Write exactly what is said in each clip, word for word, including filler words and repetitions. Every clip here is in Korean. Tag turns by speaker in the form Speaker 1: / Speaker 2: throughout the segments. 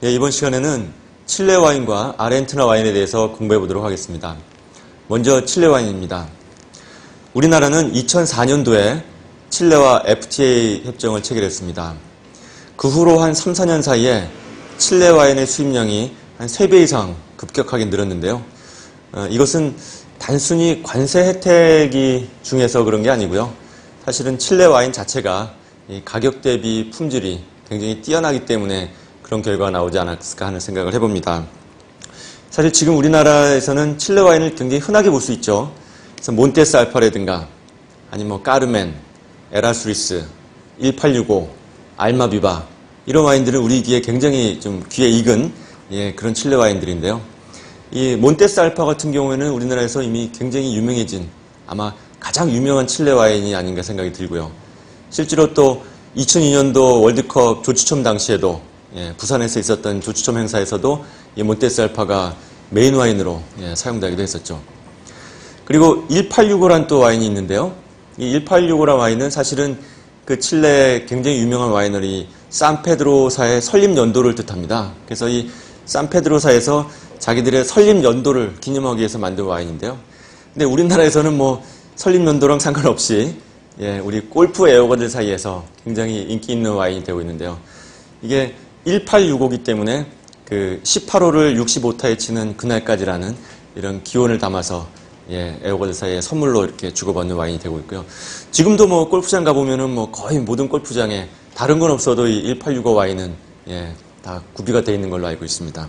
Speaker 1: 예, 이번 시간에는 칠레 와인과 아르헨티나 와인에 대해서 공부해 보도록 하겠습니다. 먼저 칠레 와인입니다. 우리나라는 이천사 년도에 칠레와 에프티에이 협정을 체결했습니다. 그 후로 한 삼, 사 년 사이에 칠레 와인의 수입량이 한 세 배 이상 급격하게 늘었는데요. 어, 이것은 단순히 관세 혜택이 중에서 그런 게 아니고요. 사실은 칠레 와인 자체가 이 가격 대비 품질이 굉장히 뛰어나기 때문에 그런 결과가 나오지 않았을까 하는 생각을 해봅니다. 사실 지금 우리나라에서는 칠레 와인을 굉장히 흔하게 볼 수 있죠. 그래서 몬테스 알파라든가 아니면 뭐 까르멘, 에라수리스, 일팔육오, 알마비바 이런 와인들은 우리 귀에 굉장히 좀 귀에 익은 예, 그런 칠레 와인들인데요. 이 몬테스 알파 같은 경우에는 우리나라에서 이미 굉장히 유명해진 아마 가장 유명한 칠레 와인이 아닌가 생각이 들고요. 실제로 또 이천이 년도 월드컵 조추첨 당시에도 예, 부산에서 있었던 조추첨 행사에서도 이 몬테스 알파가 메인 와인으로 예, 사용되기도 했었죠. 그리고 일팔육오란 또 와인이 있는데요. 이 일팔육오란 와인은 사실은 그 칠레 굉장히 유명한 와이너리 산페드로사의 설립 연도를 뜻합니다. 그래서 이 산페드로사에서 자기들의 설립 연도를 기념하기 위해서 만든 와인인데요. 근데 우리나라에서는 뭐 설립 연도랑 상관없이 예, 우리 골프 애호가들 사이에서 굉장히 인기 있는 와인이 되고 있는데요. 이게 일팔육오이기 때문에 그 십팔 홀을 육십오 타에 치는 그날까지라는 이런 기원을 담아서 예, 애호가들 사이에 선물로 이렇게 주고받는 와인이 되고 있고요. 지금도 뭐 골프장 가보면은 뭐 거의 모든 골프장에 다른 건 없어도 이 일팔육오 와인은 예, 다 구비가 되어 있는 걸로 알고 있습니다.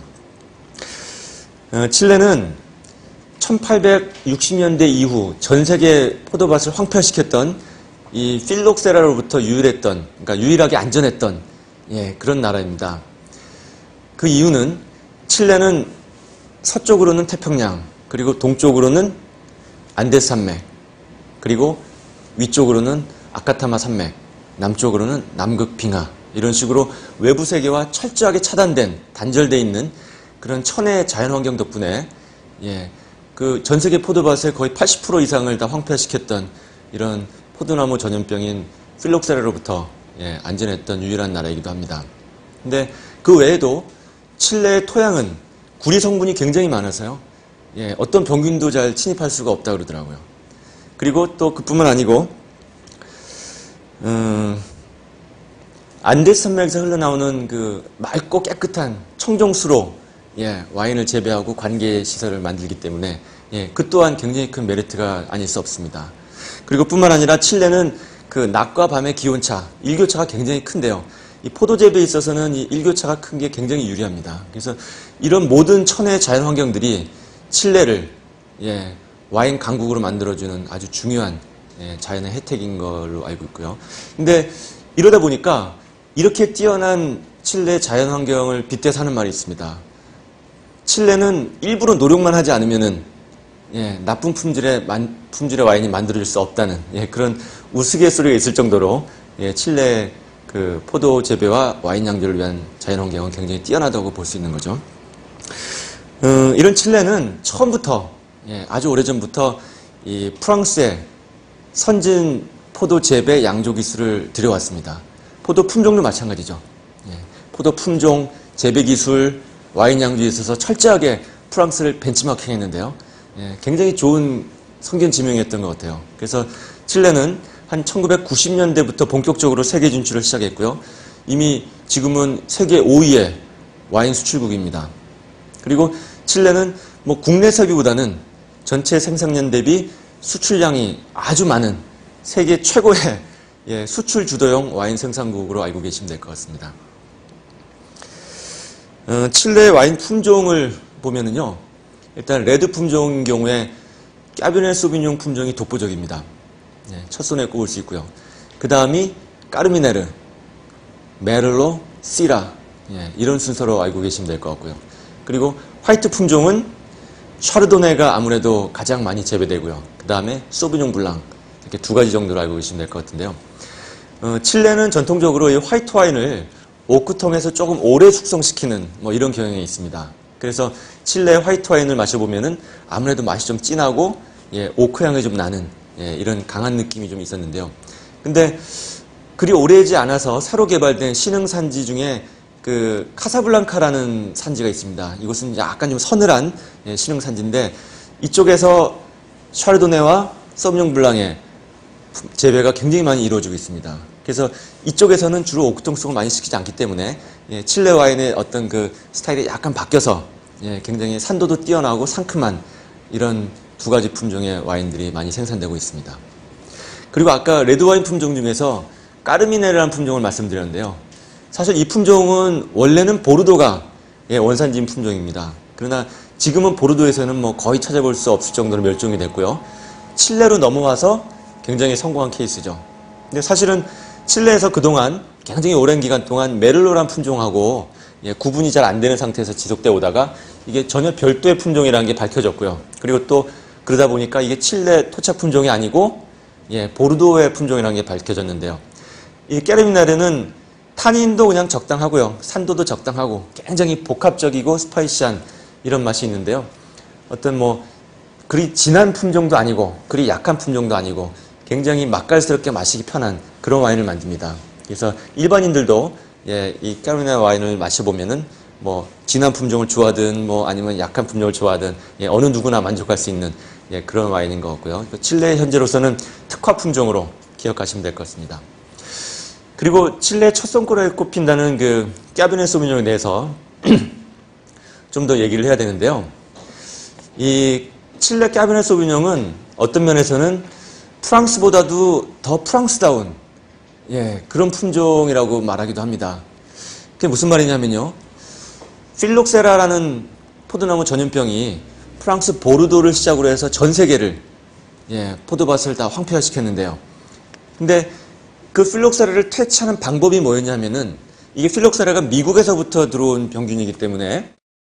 Speaker 1: 어, 칠레는 천팔백육십 년대 이후 전 세계 포도밭을 황폐화시켰던 이 필록세라로부터 유일했던, 그러니까 유일하게 안전했던 예, 그런 나라입니다. 그 이유는 칠레는 서쪽으로는 태평양, 그리고 동쪽으로는 안데스 산맥, 그리고 위쪽으로는 아카타마 산맥, 남쪽으로는 남극 빙하 이런 식으로 외부 세계와 철저하게 차단된, 단절되어 있는 그런 천혜의 자연환경 덕분에 예, 그 전 세계 포도밭의 거의 팔십 퍼센트 이상을 다 황폐화시켰던 이런 포도나무 전염병인 필록세라로부터 예, 안전했던 유일한 나라이기도 합니다. 근데 그 외에도 칠레의 토양은 구리 성분이 굉장히 많아서요. 예, 어떤 병균도 잘 침입할 수가 없다 그러더라고요. 그리고 또 그뿐만 아니고 음, 안데스 산맥에서 흘러나오는 그 맑고 깨끗한 청정수로 예, 와인을 재배하고 관계 시설을 만들기 때문에 예, 그 또한 굉장히 큰 메리트가 아닐 수 없습니다. 그리고 뿐만 아니라 칠레는 그 낮과 밤의 기온차, 일교차가 굉장히 큰데요. 이 포도 재배에 있어서는 이 일교차가 큰 게 굉장히 유리합니다. 그래서 이런 모든 천혜의 자연 환경들이 칠레를 예, 와인 강국으로 만들어주는 아주 중요한 예, 자연의 혜택인 걸로 알고 있고요. 근데 이러다 보니까 이렇게 뛰어난 칠레 자연 환경을 빗대서 하는 말이 있습니다. 칠레는 일부러 노력만 하지 않으면은 예, 나쁜 품질의 만, 품질의 와인이 만들어질 수 없다는 예, 그런 우스갯소리가 있을 정도로 예, 칠레 그 포도 재배와 와인 양조를 위한 자연 환경은 굉장히 뛰어나다고 볼 수 있는 거죠. 음, 이런 칠레는 처음부터 예, 아주 오래전부터 이 프랑스의 선진 포도 재배 양조 기술을 들여왔습니다. 포도 품종도 마찬가지죠. 예, 포도 품종, 재배 기술, 와인 양조에 있어서 철저하게 프랑스를 벤치마킹했는데요. 예, 굉장히 좋은 성견 지명이었던 것 같아요. 그래서 칠레는 한 천구백구십 년대부터 본격적으로 세계 진출을 시작했고요. 이미 지금은 세계 오 위의 와인 수출국입니다. 그리고 칠레는 뭐 국내 석유보다는 전체 생산량 대비 수출량이 아주 많은 세계 최고의 예, 수출 주도형 와인 생산국으로 알고 계시면 될 것 같습니다. 어, 칠레 와인 품종을 보면은요. 일단 레드 품종인 경우에 까베르네 소비뇽 품종이 독보적입니다. 예, 첫 손에 꼽을 수 있고요. 그 다음이 까르미네르, 메를로, 시라 예, 이런 순서로 알고 계시면 될 것 같고요. 그리고 화이트 품종은 샤르도네가 아무래도 가장 많이 재배되고요. 그 다음에 소비뇽 블랑 이렇게 두 가지 정도로 알고 계시면 될 것 같은데요. 어, 칠레는 전통적으로 이 화이트 와인을 오크통에서 조금 오래 숙성시키는 뭐 이런 경향이 있습니다. 그래서 칠레 화이트 와인을 마셔보면은 아무래도 맛이 좀 진하고 예, 오크 향이 좀 나는 예, 이런 강한 느낌이 좀 있었는데요. 근데 그리 오래지 않아서 새로 개발된 신흥 산지 중에 그 카사블랑카라는 산지가 있습니다. 이곳은 약간 좀 서늘한 예, 신흥 산지인데 이쪽에서 샤르도네와 소비뇽 블랑의 재배가 굉장히 많이 이루어지고 있습니다. 그래서 이쪽에서는 주로 옥동성을 많이 시키지 않기 때문에 예, 칠레 와인의 어떤 그 스타일이 약간 바뀌어서 예, 굉장히 산도도 뛰어나고 상큼한 이런 두 가지 품종의 와인들이 많이 생산되고 있습니다. 그리고 아까 레드와인 품종 중에서 까르미네라는 품종을 말씀드렸는데요. 사실 이 품종은 원래는 보르도가 예, 원산지인 품종입니다. 그러나 지금은 보르도에서는 뭐 거의 찾아볼 수 없을 정도로 멸종이 됐고요. 칠레로 넘어와서 굉장히 성공한 케이스죠. 근데 사실은 칠레에서 그동안 굉장히 오랜 기간 동안 메를로란 품종하고 예, 구분이 잘 안 되는 상태에서 지속되어 오다가 이게 전혀 별도의 품종이라는 게 밝혀졌고요. 그리고 또 그러다 보니까 이게 칠레 토착 품종이 아니고 예, 보르도의 품종이라는 게 밝혀졌는데요. 이 까르미네르는 탄닌도 그냥 적당하고요. 산도도 적당하고 굉장히 복합적이고 스파이시한 이런 맛이 있는데요. 어떤 뭐 그리 진한 품종도 아니고 그리 약한 품종도 아니고 굉장히 맛깔스럽게 마시기 편한 그런 와인을 만듭니다. 그래서 일반인들도 예, 이 까르미네르 와인을 마셔보면은 뭐 진한 품종을 좋아하든 뭐 아니면 약한 품종을 좋아하든 예, 어느 누구나 만족할 수 있는 예, 그런 와인인 것 같고요. 칠레 현재로서는 특화 품종으로 기억하시면 될 것 같습니다. 그리고 칠레 첫 손가락에 꼽힌다는 그 까베르네 소비뇽에 대해서 좀 더 얘기를 해야 되는데요. 이 칠레 까베르네 소비뇽은 어떤 면에서는 프랑스보다도 더 프랑스다운 예, 그런 품종이라고 말하기도 합니다. 그게 무슨 말이냐면요. 필록세라라는 포도나무 전염병이 프랑스 보르도를 시작으로 해서 전 세계를 예, 포도밭을 다 황폐화시켰는데요. 근데 그 필록세라를 퇴치하는 방법이 뭐였냐면은 이게 필록세라가 미국에서부터 들어온 병균이기 때문에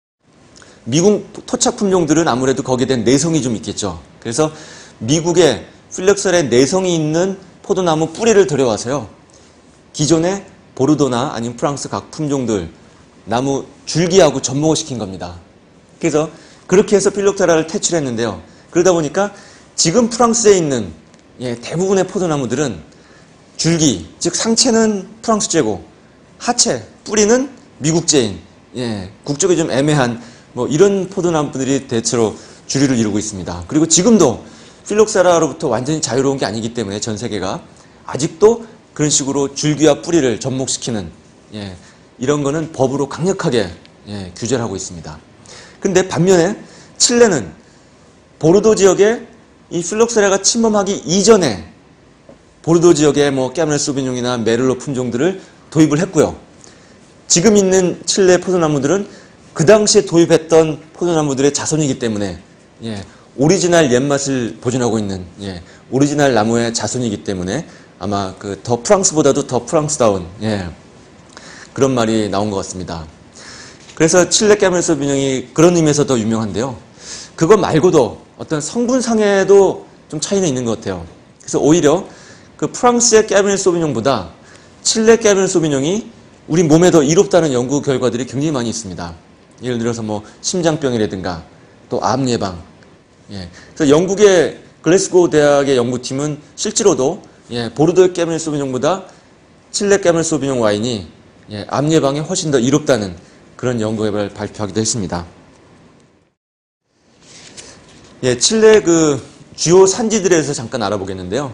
Speaker 1: 미국 토착 품종들은 아무래도 거기에 대한 내성이 좀 있겠죠. 그래서 미국에 필록세라의 내성이 있는 포도나무 뿌리를 들여와서요. 기존의 보르도나 아니면 프랑스 각 품종들 나무 줄기하고 접목을 시킨 겁니다. 그래서 그렇게 해서 필록세라를 퇴치를 했는데요. 그러다 보니까 지금 프랑스에 있는 예, 대부분의 포도나무들은 줄기, 즉 상체는 프랑스제고 하체, 뿌리는 미국제인 예, 국적이 좀 애매한 뭐 이런 포도나무들이 대체로 주류를 이루고 있습니다. 그리고 지금도 필록세라로부터 완전히 자유로운 게 아니기 때문에 전 세계가 아직도 그런 식으로 줄기와 뿌리를 접목시키는 예, 이런 거는 법으로 강력하게 예, 규제를 하고 있습니다. 근데 반면에 칠레는 보르도 지역에 이 필록세라가 침범하기 이전에 보르도 지역에 뭐 까베르네 소비뇽이나 메를로 품종들을 도입을 했고요. 지금 있는 칠레 포도나무들은 그 당시에 도입했던 포도나무들의 자손이기 때문에 예, 오리지널 옛맛을 보존하고 있는 예, 오리지널 나무의 자손이기 때문에 아마 그 더 프랑스보다도 더 프랑스다운 예, 그런 말이 나온 것 같습니다. 그래서 칠레 까베르네 소비뇽이 그런 의미에서 더 유명한데요. 그거 말고도 어떤 성분상에도 좀 차이는 있는 것 같아요. 그래서 오히려 그 프랑스의 까베르네 소비뇽보다 칠레 까베르네 소비뇽이 우리 몸에 더 이롭다는 연구 결과들이 굉장히 많이 있습니다. 예를 들어서 뭐 심장병이라든가 또 암 예방. 예. 그래서 영국의 글래스고 대학의 연구팀은 실제로도 예, 보르도의 까베르네 소비뇽보다 칠레 까베르네 소비뇽 와인이 예, 암 예방에 훨씬 더 이롭다는 그런 연구 결과를 발표하기도 했습니다. 예, 칠레 그 주요 산지들에 대해서 잠깐 알아보겠는데요.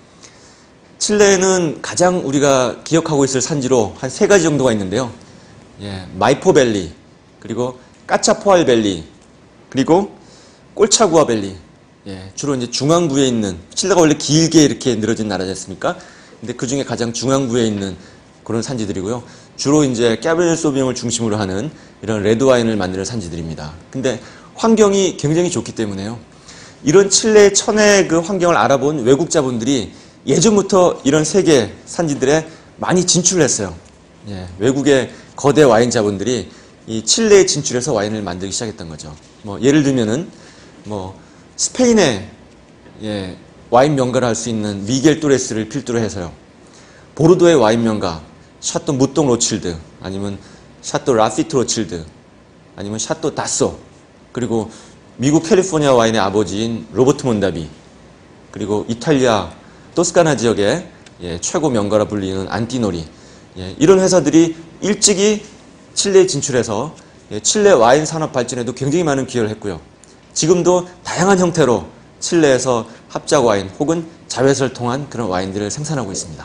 Speaker 1: 칠레는 가장 우리가 기억하고 있을 산지로 한 세 가지 정도가 있는데요. 예, 마이포밸리, 그리고 까차포알밸리, 그리고 꼴차구아밸리. 예, 주로 이제 중앙부에 있는, 칠레가 원래 길게 이렇게 늘어진 나라지 않습니까? 근데 그 중에 가장 중앙부에 있는 그런 산지들이고요. 주로 이제 까베르네 소비뇽을 중심으로 하는 이런 레드 와인을 만드는 산지들입니다. 근데 환경이 굉장히 좋기 때문에요. 이런 칠레의 천혜의 그 환경을 알아본 외국자분들이 예전부터 이런 세계 산지들에 많이 진출을 했어요. 예, 외국의 거대 와인 자본들이 이 칠레에 진출해서 와인을 만들기 시작했던 거죠. 뭐 예를 들면은 뭐 스페인의 예, 와인 명가를 할 수 있는 미겔 또레스를 필두로 해서요. 보르도의 와인 명가 샤또 무똥 로칠드, 아니면 샤또 라피트 로칠드, 아니면 샤또 다소, 그리고 미국 캘리포니아 와인의 아버지인 로버트 몬다비, 그리고 이탈리아 토스카나 지역의 예, 최고 명가라 불리는 안티노리, 예, 이런 회사들이 일찍이 칠레에 진출해서 칠레 와인 산업 발전에도 굉장히 많은 기여를 했고요. 지금도 다양한 형태로 칠레에서 합작 와인 혹은 자회사를 통한 그런 와인들을 생산하고 있습니다.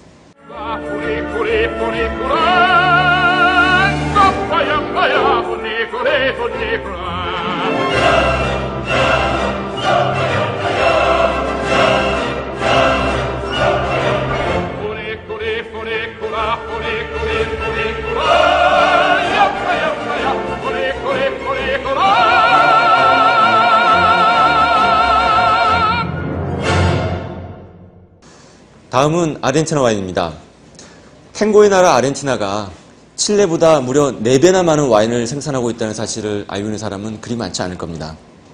Speaker 1: 다음은 아르헨티나 와인입니다. 탱고의 나라 아르헨티나가 칠레보다 무려 네 배나 많은 와인을 생산하고 있다는 사실을 알고 있는 사람은 그리 많지 않을 겁니다.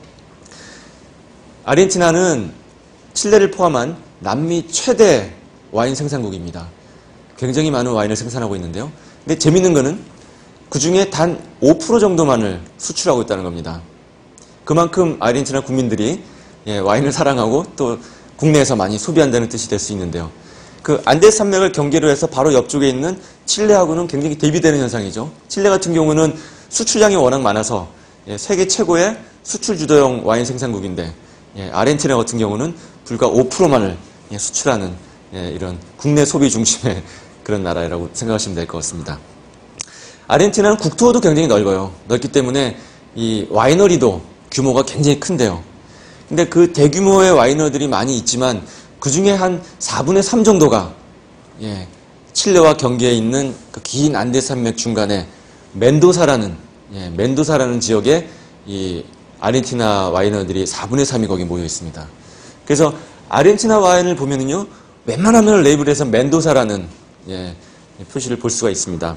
Speaker 1: 아르헨티나는 칠레를 포함한 남미 최대 와인 생산국입니다. 굉장히 많은 와인을 생산하고 있는데요. 근데 재밌는 거는 그 중에 단 오 퍼센트 정도만을 수출하고 있다는 겁니다. 그만큼 아르헨티나 국민들이 예, 와인을 사랑하고 또 국내에서 많이 소비한다는 뜻이 될 수 있는데요. 그 안데스 산맥을 경계로 해서 바로 옆쪽에 있는 칠레하고는 굉장히 대비되는 현상이죠. 칠레 같은 경우는 수출량이 워낙 많아서 예, 세계 최고의 수출 주도형 와인 생산국인데 예, 아르헨티나 같은 경우는 불과 오 퍼센트만을 예, 수출하는 예, 이런 국내 소비 중심의 그런 나라라고 생각하시면 될 것 같습니다. 아르헨티나는 국토도 굉장히 넓어요. 넓기 때문에 이 와이너리도 규모가 굉장히 큰데요. 근데 그 대규모의 와이너들이 많이 있지만 그 중에 한 사분의 삼 정도가 예, 칠레와 경계에 있는 그 긴 안데스 산맥 중간에 멘도사라는 예, 멘도사라는 지역에 이 아르헨티나 와이너들이 사분의 삼이 거기 모여 있습니다. 그래서 아르헨티나 와인을 보면은요, 웬만하면 레이블에서 멘도사라는 예, 표시를 볼 수가 있습니다.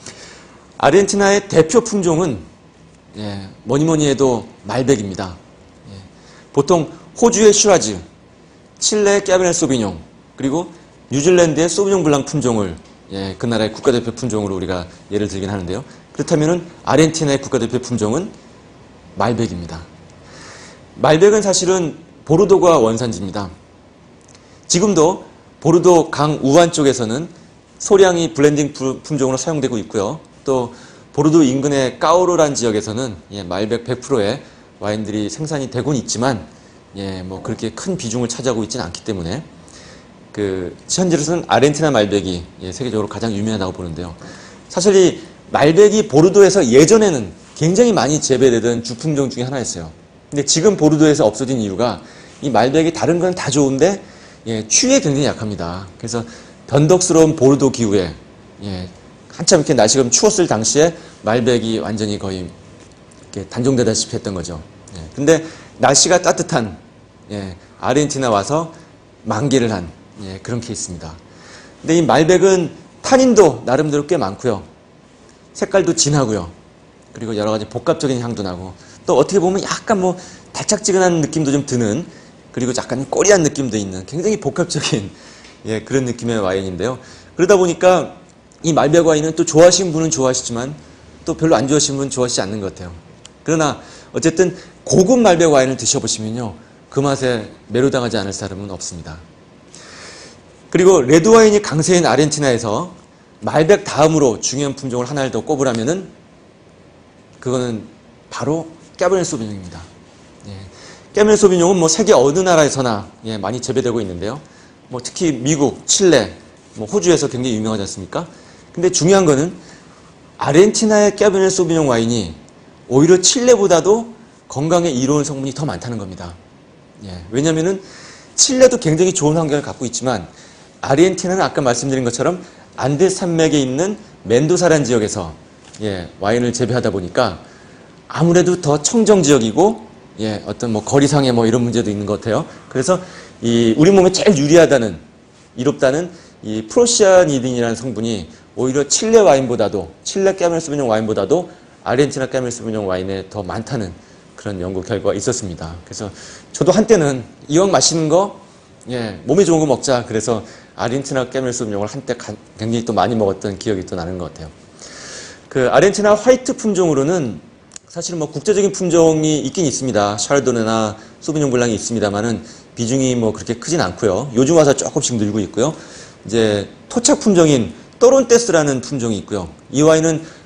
Speaker 1: 아르헨티나의 대표 품종은 예, 뭐니 뭐니 해도 말백입니다. 예, 보통 호주의 슈라즈, 칠레의 까베르네 소비뇽, 그리고 뉴질랜드의 소비뇽 블랑 품종을 예, 그 나라의 국가대표 품종으로 우리가 예를 들긴 하는데요. 그렇다면 아르헨티나의 국가대표 품종은 말백입니다. 말백은 사실은 보르도가 원산지입니다. 지금도 보르도 강 우한 쪽에서는 소량이 블렌딩 품종으로 사용되고 있고요. 또 보르도 인근의 까오로란 지역에서는 예, 말백 백 퍼센트의 와인들이 생산이 되곤 있지만 예, 뭐 그렇게 큰 비중을 차지하고 있지는 않기 때문에 그 현재로서는 아르헨티나 말백이 예, 세계적으로 가장 유명하다고 보는데요. 사실 이 말백이 보르도에서 예전에는 굉장히 많이 재배되던 주품종 중에 하나였어요. 근데 지금 보르도에서 없어진 이유가 이 말백이 다른 건 다 좋은데 예, 추위에 굉장히 약합니다. 그래서 변덕스러운 보르도 기후에 예, 한참 이렇게 날씨가 좀 추웠을 당시에 말백이 완전히 거의 이렇게 단종되다시피 했던 거죠. 예, 근데 날씨가 따뜻한 예, 아르헨티나 와서 만개를 한 예, 그런 케이스입니다. 근데 이 말백은 탄닌도 나름대로 꽤 많고요. 색깔도 진하고요. 그리고 여러 가지 복합적인 향도 나고 또 어떻게 보면 약간 뭐 달짝지근한 느낌도 좀 드는 그리고 약간 꼬리한 느낌도 있는 굉장히 복합적인 예, 그런 느낌의 와인인데요. 그러다 보니까 이 말백 와인은 또 좋아하시는 분은 좋아하시지만 또 별로 안 좋아하시는 분은 좋아하시지 않는 것 같아요. 그러나 어쨌든 고급 말백 와인을 드셔보시면요. 그 맛에 매료당하지 않을 사람은 없습니다. 그리고 레드 와인이 강세인 아르헨티나에서 말백 다음으로 중요한 품종을 하나를 더 꼽으라면은 그거는 바로 까베르네 소비뇽입니다. 예. 까베르네 소비뇽은 뭐 세계 어느 나라에서나 예, 많이 재배되고 있는데요. 뭐 특히 미국, 칠레, 뭐 호주에서 굉장히 유명하지 않습니까? 근데 중요한 거는 아르헨티나의 까베르네 소비뇽 와인이 오히려 칠레보다도 건강에 이로운 성분이 더 많다는 겁니다. 예, 왜냐면은 칠레도 굉장히 좋은 환경을 갖고 있지만 아르헨티나는 아까 말씀드린 것처럼 안데스 산맥에 있는 멘도사란 지역에서 예, 와인을 재배하다 보니까 아무래도 더 청정 지역이고 예, 어떤 뭐 거리상의 뭐 이런 문제도 있는 것 같아요. 그래서 이 우리 몸에 제일 유리하다는 이롭다는 이 프로시아니딘이라는 성분이 오히려 칠레 와인보다도 칠레 까베르네 소비뇽 와인보다도 아르헨티나 까베르네 소비뇽 와인에 더 많다는 그런 연구 결과가 있었습니다. 그래서 저도 한때는 이왕 마시는 거 예, 몸에 좋은 거 먹자. 그래서 아르헨티나 까베르네 소비뇽을 한때 굉장히 또 많이 먹었던 기억이 또 나는 것 같아요. 그 아르헨티나 화이트 품종으로는 사실은 뭐 국제적인 품종이 있긴 있습니다. 샤르도네나 소비뇽 블랑이 있습니다만은 비중이 뭐 그렇게 크진 않고요. 요즘 와서 조금씩 늘고 있고요. 이제 토착 품종인 또론테스라는 품종이 있고요. 이 와인은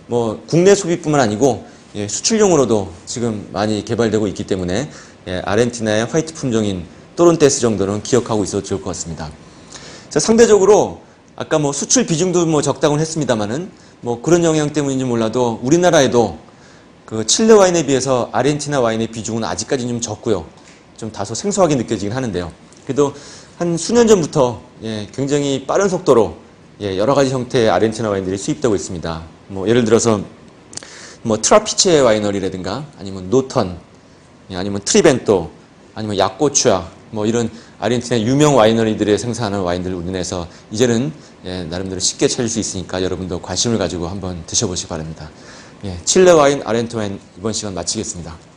Speaker 1: 뭐 국내 소비뿐만 아니고 예, 수출용으로도 지금 많이 개발되고 있기 때문에 예, 아르헨티나의 화이트 품종인 또론테스 정도는 기억하고 있어도 좋을 것 같습니다. 자, 상대적으로 아까 뭐 수출 비중도 뭐 적다고는 했습니다만은 뭐 그런 영향 때문인지 몰라도 우리나라에도 그 칠레 와인에 비해서 아르헨티나 와인의 비중은 아직까지 좀 적고요. 좀 다소 생소하게 느껴지긴 하는데요. 그래도 한 수년 전부터 예, 굉장히 빠른 속도로 예, 여러 가지 형태의 아르헨티나 와인들이 수입되고 있습니다. 뭐 예를 들어서 뭐 트라피체 와이너리라든가 아니면 노턴, 예, 아니면 트리벤토, 아니면 야꼬추아 뭐 이런 아르헨티나 유명 와이너리들의 생산하는 와인들을 우리나라에서 이제는 예, 나름대로 쉽게 찾을 수 있으니까 여러분도 관심을 가지고 한번 드셔보시기 바랍니다. 예, 칠레 와인, 아르헨티나 와인 이번 시간 마치겠습니다.